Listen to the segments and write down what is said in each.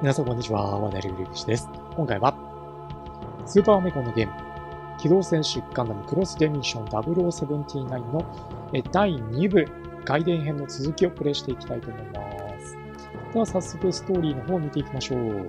皆さんこんにちは、ワナリグリグシです。今回は、スーパーメコンのゲーム、機動戦士ガンダムクロスデミッション0079の第2部外伝編の続きをプレイしていきたいと思います。では早速ストーリーの方を見ていきましょう。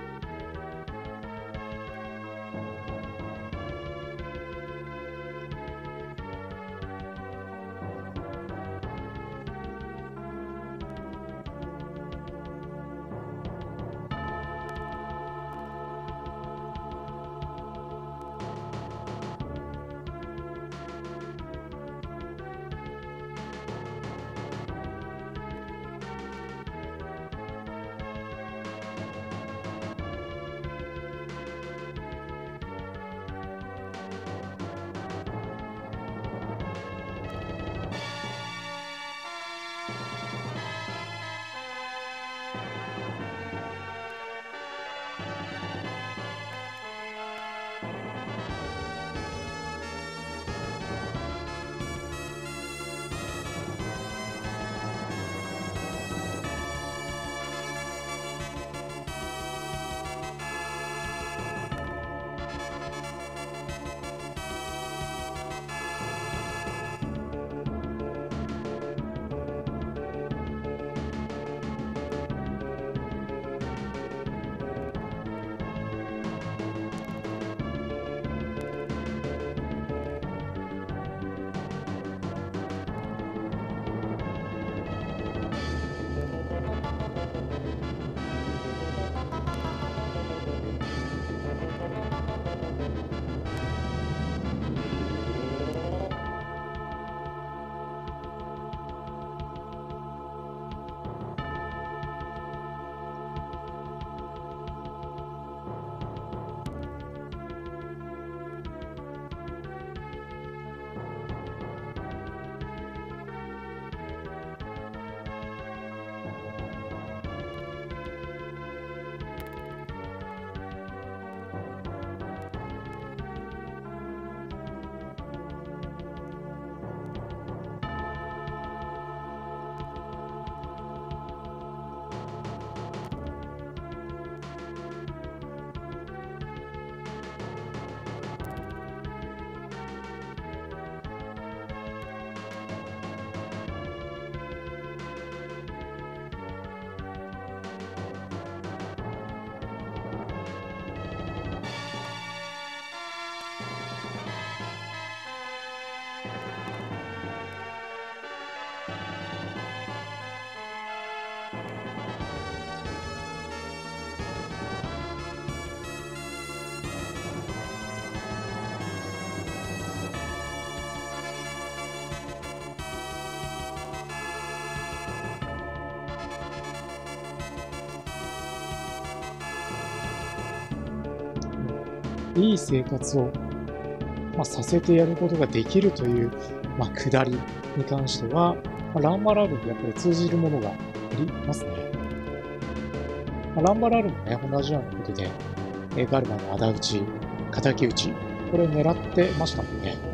いい生活を、させてやることができるという、下りに関しては、ランバラールにやっぱり通じるものがありますね。ランバラールもね、同じようなことで、ガルマの仇討ち、敵討ち、これを狙ってましたもんね。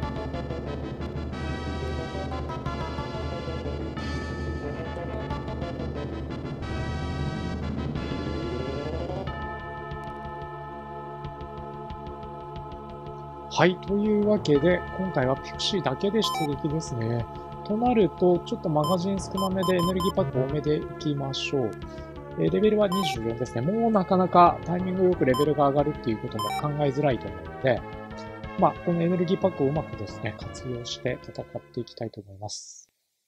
はい、というわけで、今回はピクシーだけで出撃ですね。となると、ちょっとマガジン少なめでエネルギーパック多めでいきましょう。レベルは24ですね。もうなかなかタイミングよくレベルが上がるっていうことも考えづらいと思うので、このエネルギーパックをうまくですね、活用して戦っていきたいと思います。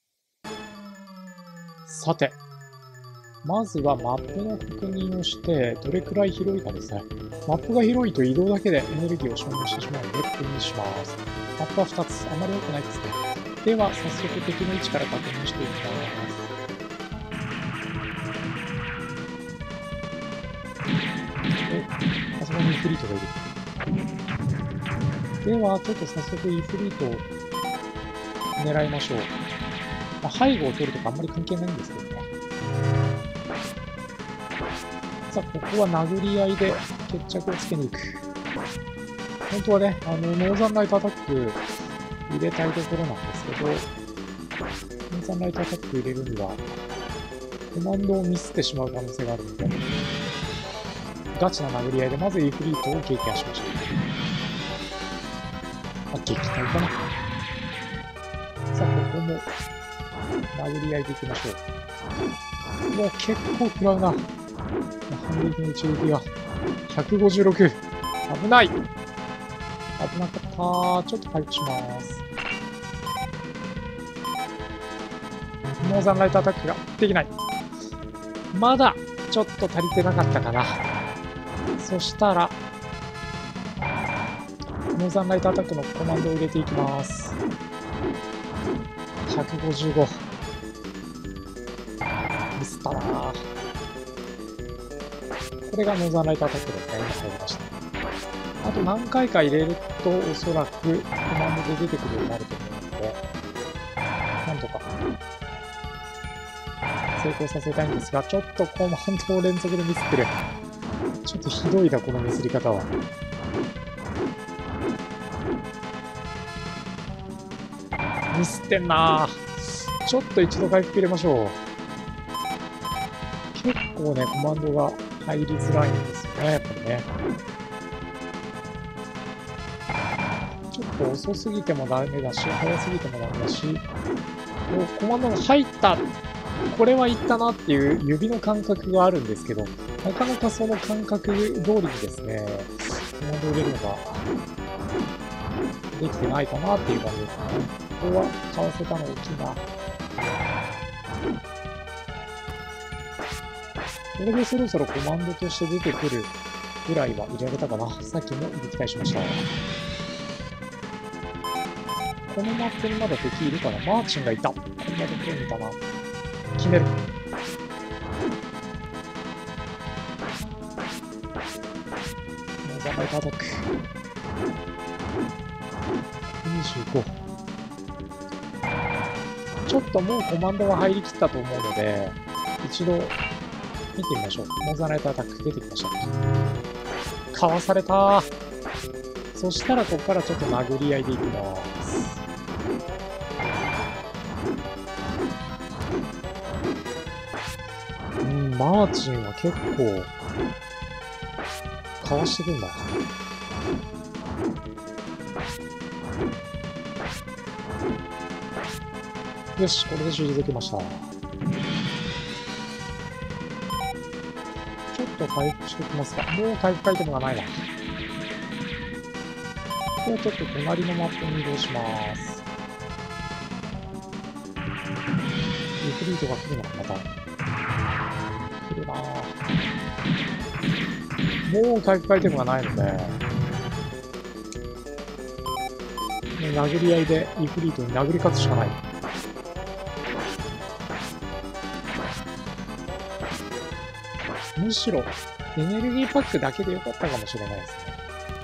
さて、まずはマップの確認をして、どれくらい広いかですね。マップが広いと移動だけでエネルギーを消耗してしまうので確認します。マップは2つ。あまり良くないですね。では、早速敵の位置から確認していきます。あそこにイフリートがいる。では、ちょっと早速イフリートを狙いましょう。背後を取るとかあんまり関係ないんですけどね。さあ、ここは殴り合いで決着をつけに行く。本当はね、ノーザンライトアタック入れたいところなんですけど、ノーザンライトアタック入れるには、コマンドをミスってしまう可能性があるので、 ガチな殴り合いで、まずイフリートを撃破しました。撃退かな。さあ、ここも殴り合いでいきましょう。もう結構食らうな。反撃の一撃が156。危ない。危なかった。ちょっと回復します。ノーザンライトアタックができない。まだちょっと足りてなかったかな。そしたら、ノーザンライトアタックのコマンドを入れていきます。155。ミスったなぁ。これがノーザンライトアタックですね。今入りました。あと何回か入れると、おそらくコマンドで出てくるようになると思うので、なんとか成功させたいんですが、ちょっとコマンドを連続でミスってる。ちょっとひどいな、このミスり方は。ミスってんなぁ。ちょっと一度回復入れましょう。結構ね、コマンドが入りづらいんですよね、やっぱりね。ちょっと遅すぎてもダメだし、早すぎてもダメだし、コマンドが入った、これはいったなっていう指の感覚があるんですけど、なかなかその感覚通りにですね、コマンドを入れるのができてないかなっていう感じですね。ここはかわせたの大きいな。これでそろそろコマンドとして出てくるぐらいは入れられたかな。さっきも撃退しました。このマップにまだ敵いるかな。マーチンがいた。こんなところにいたな。決める。ノーザンライトアタック。25。ちょっともうコマンドが入りきったと思うので、一度見てみましょう。ノーザンライトアタック出てきました。かわされたー。そしたらここからちょっと殴り合いでいきます。マーチンは結構かわしてくんだ。よし、これで退けました。ちょっと回復しておきますか。もう回復アイテムがないな。ここはちょっと隣のマップに移動します。リフリートが来るのか、また。来るなぁ。もう回復アイテムがないので、殴り合いでイフリートに殴り勝つしかない。むしろエネルギーパックだけでよかったかもしれないですね。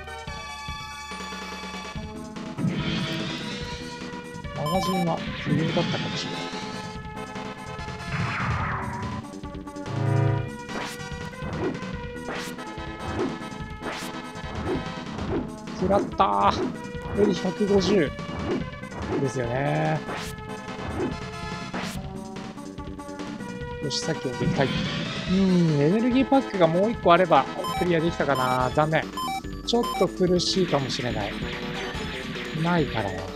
マガジンは不要だったかもしれない。食らったー。これで150ですよね。よし、さっきを撃退。エネルギーパックがもう1個あればクリアできたかな。残念。ちょっと苦しいかもしれない。ないからな。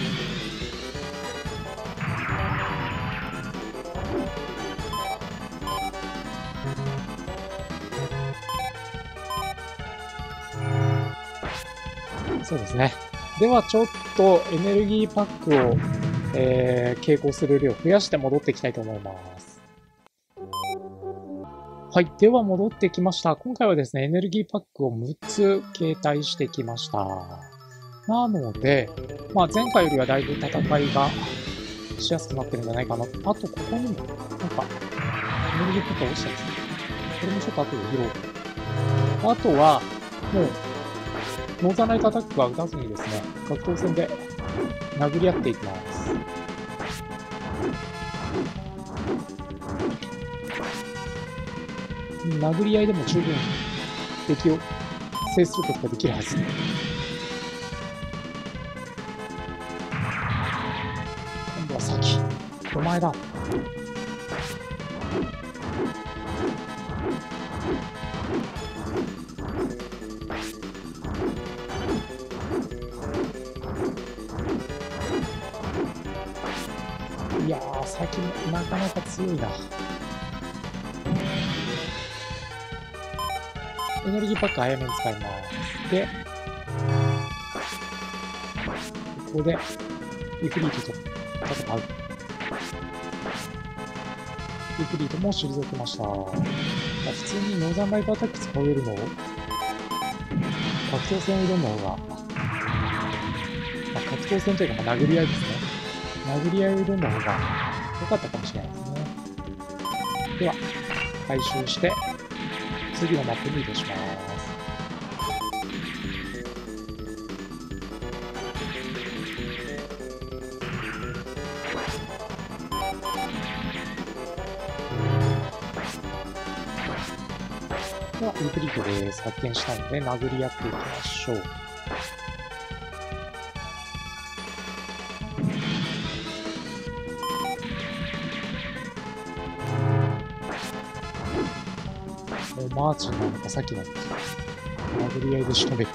そうですね。ではちょっとエネルギーパックを、携行する量を増やして戻っていきたいと思います。はい。では戻ってきました。今回はですね、エネルギーパックを6つ携帯してきました。なので、前回よりはだいぶ戦いがしやすくなってるんじゃないかな。あと、ここにも、エネルギーパックが落ちてますね。これもちょっと後で拾おう。あとは、もう、ノーザンライトアタックは打たずにですね、格闘戦で殴り合っていきます。殴り合いでも十分敵を制することができるはず。今度は先。お前だ。 いやー、さっきもなかなか強いな。エネルギーパック早めに使います。で、ここで、イフリートと戦う。イフリートも退けました。普通にノーザンライトアタック使うよりも、格闘戦を挑んだ方が、格闘戦というか、殴り合いですね。殴り合いを挑んだ方が良かったかもしれないですね。では、回収して、次のマップに移動します。では、イフリートです。発見したので、殴り合っていきましょう。マーチンなのか、さっきの殴り合いで仕留める。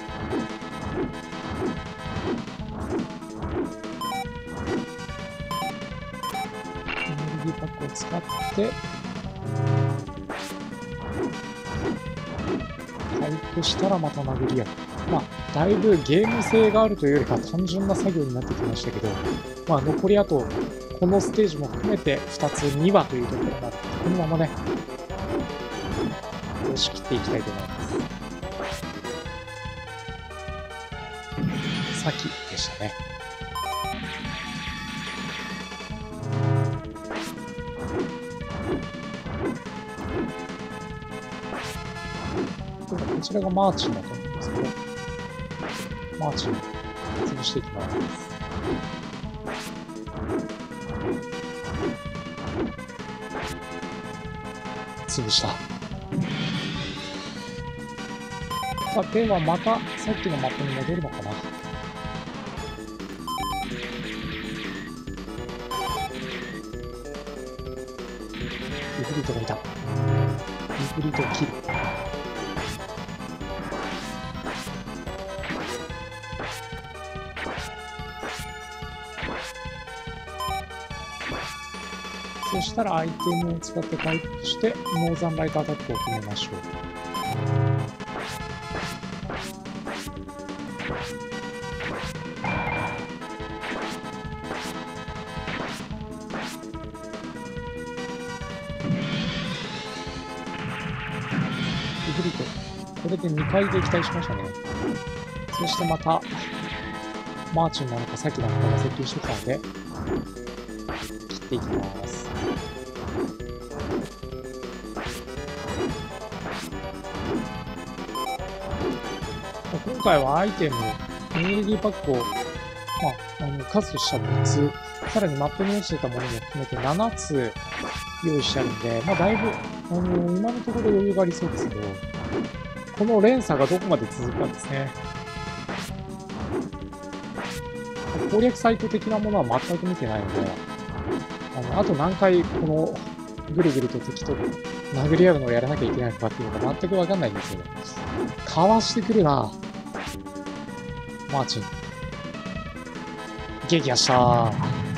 エネルギーパックを使って、回復したらまた殴り合う。だいぶゲーム性があるというよりか単純な作業になってきましたけど、残りあと、このステージも含めて2つ、2話というところなので、このままね、押し切っていきたいと思います。先でしたね。こちらがマーチンだと思うんですけど、マーチン潰していきます。潰した。さあ、ではまたさっきのマップに戻るのかな。イフリートがいた。イフリートを切る。そしたらアイテムを使って回復して、ノーザンライトアタックを決めましょう。イフリート、これで2回撃退しましたね。そしてまた、マーチンなのか、さっきなのかが接近してきたので、切っていきます。今回はアイテム、エネルギーパックを、数としては3つ、さらにマップに落ちてたものも含めて7つ用意してあるんで、だいぶ、今のところ余裕がありそうですけど、この連鎖がどこまで続くかですね。攻略サイト的なものは全く見てないので、あと何回このぐるぐると敵と殴り合うのをやらなきゃいけないのかっていうのが全くわかんないんですけど、かわしてくるな。マーチン。撃破したー。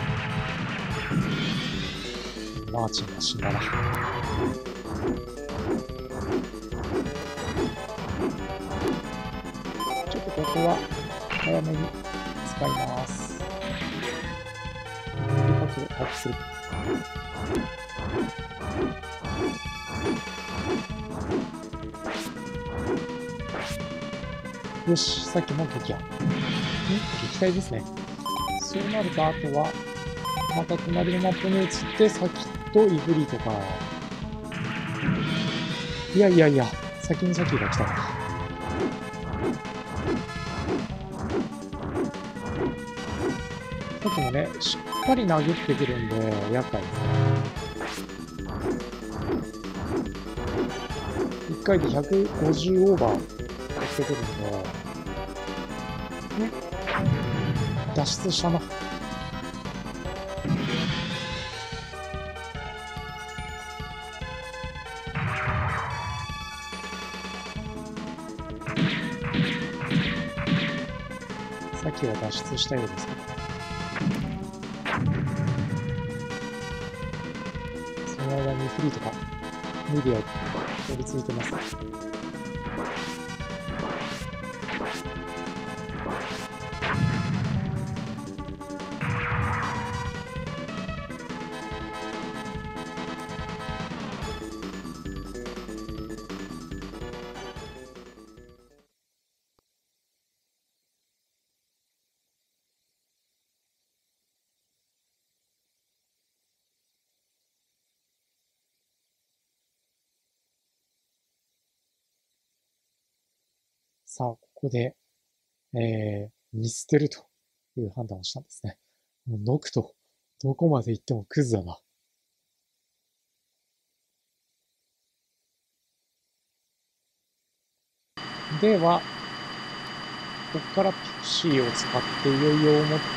マーチンが死んだな。ちょっとここは早めに使います。回復する。よし、さっきも撃破。撃退ですね。そうなると、あとは、また隣のマップに移って、さっきとイフリートか。いや、先にさっきが来たな。さっきもね、しっかり殴ってくるんで、厄介ですね。1回で150オーバーやってくるんで、脱出したな。さっきは脱出したようですけど。 にフリーとか、メディア、寄りついてます。さあ、ここで、見捨てるという判断をしたんですね。もうノクと、どこまで行ってもクズだな。では、ここからピクシーを使っていよいよを持って、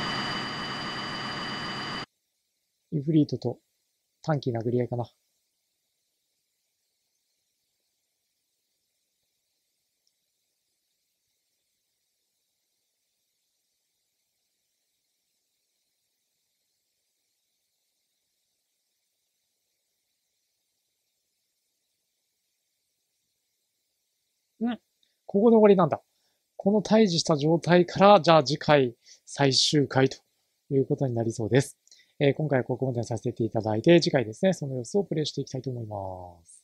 イフリートと短期殴り合いかな。ここで終わりなんだ。この退治した状態から、じゃあ次回最終回ということになりそうです。今回はここまでさせていただいて、次回ですね、その様子をプレイしていきたいと思います。